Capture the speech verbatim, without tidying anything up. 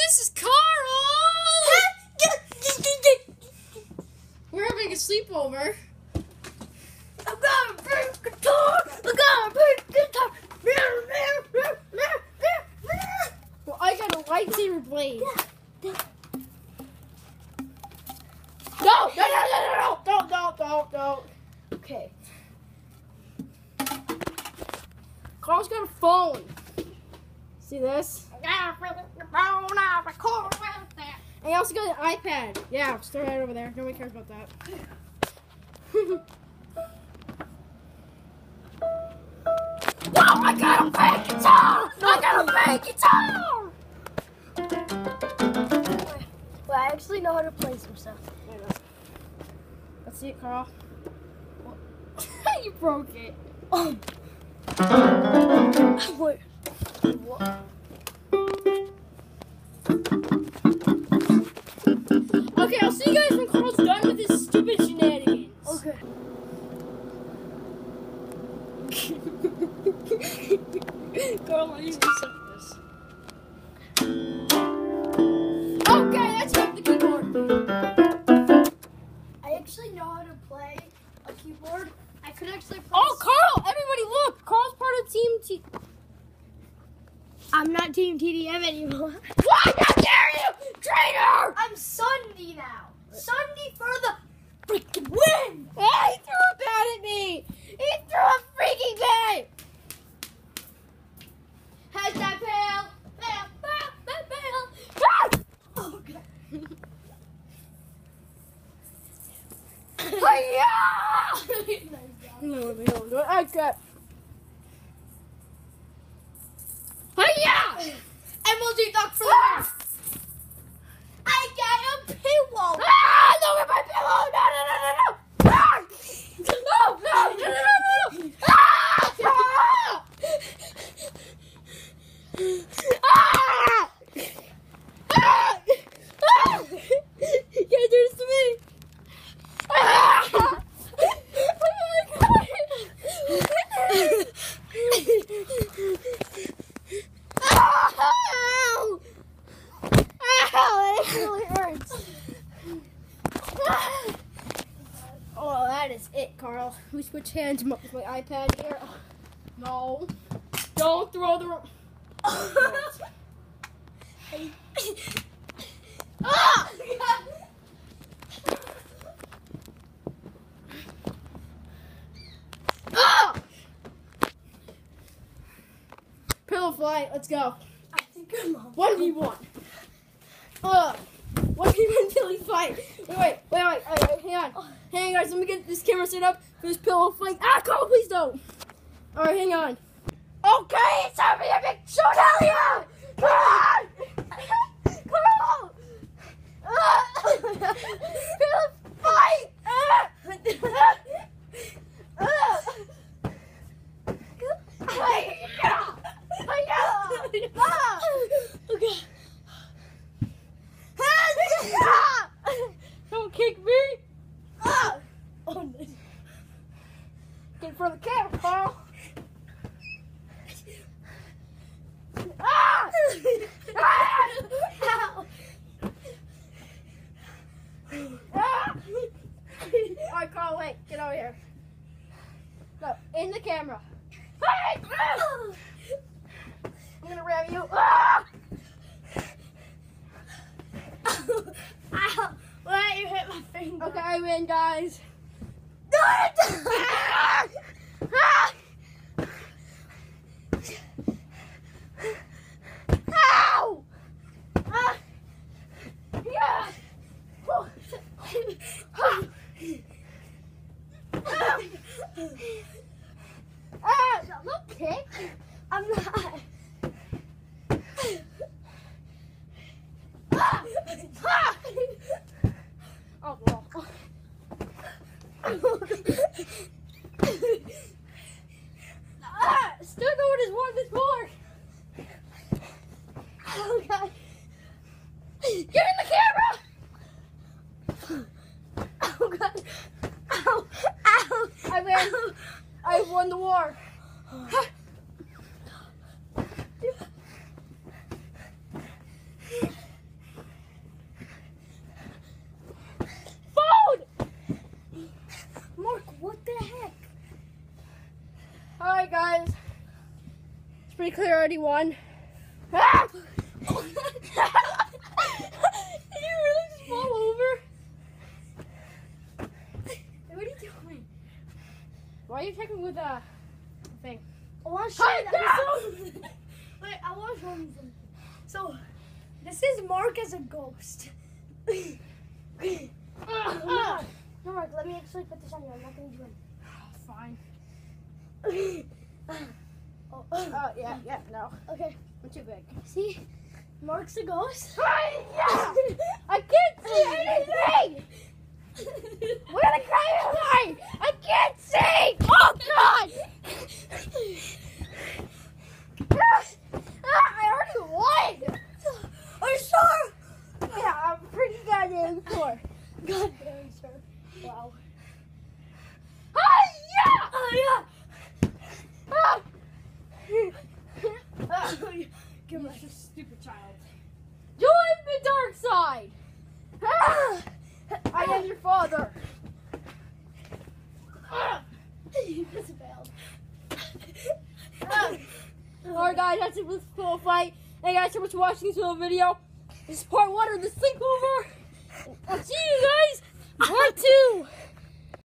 this is Carl! We're having a sleepover. I'm gonna bring guitar! I'm gonna bring guitar! Well, I got a lightsaber blade. Yeah. No! No, no, no, no, no! Don't, don't, don't, don't. Okay. Carl's got a phone. See this? I gotta bring the phone out of the car. And he also got an iPad. Yeah, just throw that over there. Nobody cares about that. No, I got a big guitar! I got a big guitar! Well, I actually know how to play some stuff. Let's see it, Carl. You broke it. Oh. Wait. What? Okay, I'll see you guys when Carl's done with his stupid shenanigans. Okay. Carl, I need to reset this. Okay, that's up the keyboard. I actually know how to play a keyboard. I could actually play. Oh, Carl! Everybody look! Carl's part of Team T... I'm not Team T D M anymore. Why? How dare you! Traitor! I'm Sunday now. Sunday for the freaking win! Oh, he threw a bat at me! He threw a freaking bat! Hashtag fail! Fail! Fail! Fail! Fail! Ah! Oh, God. Hi-ya! Nice job. No, no, no, no, I got... Hi-ya! M L G duck for the win! I got a pillow! Ah! No, with my pillow! No, no, no, no, no! Ah! No, no, no, no, no, no! Ah! Ah! Ah! Ah! You can't do this to me! Ah! Oh my God! Ow! Ow! It really hurts. Oh, that is it, Carl. We switch hands with my iPad here. No. Don't throw the... Ah! Ah! Pillow fight, let's go. I think I'm on. one v one. Uh, one v one pillow fight. Wait, wait, wait, wait, wait, wait, hang on. Hang on, guys, let me get this camera set up for this pillow fight. Ah, Carl, please don't. Alright, hang on. Okay, it's time for your big shoot, hell yeah! Come on! Carl! Ah! Pillow fight! Ah! Ah! Hi-ya! Hi-ya! Ah! Okay. Ah! Don't kick me! Ah! Oh, no. Get in front of the camera, Carl! Ah! Ah! Ow. Ah! Alright, Carl, wait. Get over here. No, in the camera. Hey! Ah! I'm gonna ram you. Ah! Ow. Why you hit my finger? Okay, I win, guys. Ah! Ah! Ow! Ah! Yeah! Oh. Ah! Ah! Don't kick. I'm not. Ah! Ah! Oh, well. me clear already won. Ah! Did you really just fall over? What are you doing? Why are you checking with a thing? I want to show you that. Wait, I want to show you something. So, this is Mark as a ghost. Uh, No, Mark. No, Mark, let me actually put this on you. I'm not going to do it. Fine. Oh, Oh, yeah, yeah, no. okay. I'm too big. See? Mark's a ghost. Yeah! I can't see anything! What are the colors like? I can't see! Oh, God! Ah, I already won! Are you sure? Yeah, I'm pretty goddamn sure. God damn, sir. Wow. Oh, yeah! Oh, Ah! yeah. Give me You're a stupid child. Join the dark side! Ah! I am your father. Ah! You just failed. Ah! Alright guys, that's it with this pillow fight. Thank you guys so much for watching this little video. This is part one of the sleepover. I'll see you guys part two.